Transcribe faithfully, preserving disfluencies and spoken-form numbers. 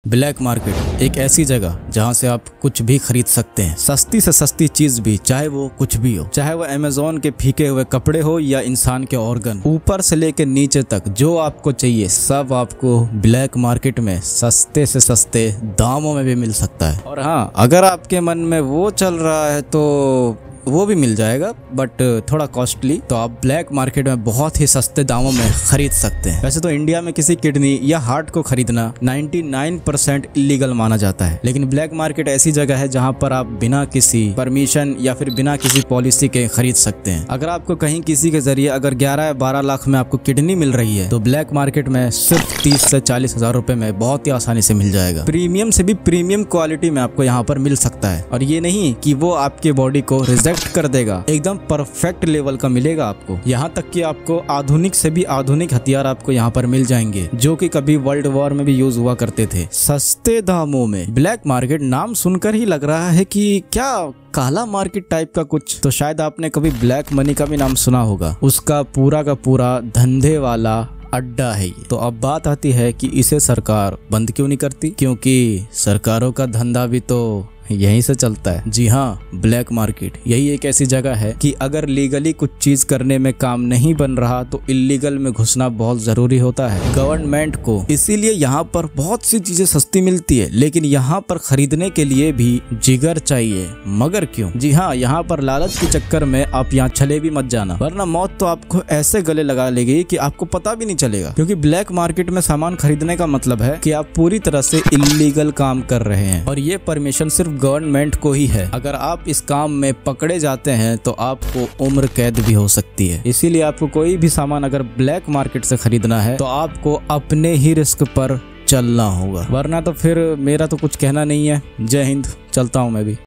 Black market एक ऐसी जगह जहां से आप कुछ भी खरीद सकते हैं, सस्ती से सस्ती चीज भी, चाहे वो कुछ भी हो, चाहे वो अमेज़न के फीके हुए कपड़े हो या इंसान के ऑर्गन, ऊपर से लेकर नीचे तक जो आपको चाहिए सब आपको ब्लैक मार्केट में सस्ते से सस्ते दामों में भी मिल सकता है। और हाँ, अगर आपके मन में वो चल रहा है तो वो भी मिल जाएगा, बट थोड़ा कॉस्टली। तो आप ब्लैक मार्केट में बहुत ही सस्ते दामों में खरीद सकते हैं। वैसे तो इंडिया में किसी किडनी या हार्ट को खरीदना निन्यानवे परसेंट इलीगल माना जाता है, लेकिन ब्लैक मार्केट ऐसी जगह है जहां पर आप बिना किसी परमिशन या फिर बिना किसी पॉलिसी के खरीद सकते हैं। अगर आपको कहीं किसी के जरिए अगर ग्यारह या बारह लाख में आपको किडनी मिल रही है तो ब्लैक मार्केट में सिर्फ तीस से चालीस हजार रुपए में बहुत ही आसानी से मिल जाएगा। प्रीमियम से भी प्रीमियम क्वालिटी में आपको यहाँ पर मिल सकता है, और ये नहीं कि वो आपके बॉडी को रिजेक्ट कर देगा, एकदम परफेक्ट लेवल का मिलेगा आपको। यहाँ तक कि आपको आधुनिक से भी आधुनिक हथियार आपको यहाँ पर मिल जाएंगे, जो कि कभी वर्ल्ड वॉर में भी यूज हुआ करते थे, सस्ते दामों में। ब्लैक मार्केट नाम सुनकर ही लग रहा है कि क्या काला मार्केट टाइप का कुछ, तो शायद आपने कभी ब्लैक मनी का भी नाम सुना होगा। उसका पूरा का पूरा धंधे वाला अड्डा है ये। तो अब बात आती है कि इसे सरकार बंद क्यों नहीं करती, क्योंकि सरकारों का धंधा भी तो यहीं से चलता है। जी हाँ, ब्लैक मार्केट यही एक ऐसी जगह है कि अगर लीगली कुछ चीज करने में काम नहीं बन रहा तो इलीगल में घुसना बहुत जरूरी होता है गवर्नमेंट को। इसीलिए यहाँ पर बहुत सी चीजें सस्ती मिलती है, लेकिन यहाँ पर खरीदने के लिए भी जिगर चाहिए। मगर क्यों? जी हाँ, यहाँ पर लालच के चक्कर में आप यहाँ छले भी मत जाना, वरना मौत तो आपको ऐसे गले लगा लेगी कि आपको पता भी नहीं चलेगा। क्योंकि ब्लैक मार्केट में सामान खरीदने का मतलब है कि आप पूरी तरह से इलीगल काम कर रहे हैं, और ये परमिशन सिर्फ गवर्नमेंट को ही है। अगर आप इस काम में पकड़े जाते हैं तो आपको उम्र कैद भी हो सकती है। इसीलिए आपको कोई भी सामान अगर ब्लैक मार्केट से खरीदना है तो आपको अपने ही रिस्क पर चलना होगा, वरना तो फिर मेरा तो कुछ कहना नहीं है। जय हिंद, चलता हूँ मैं भी।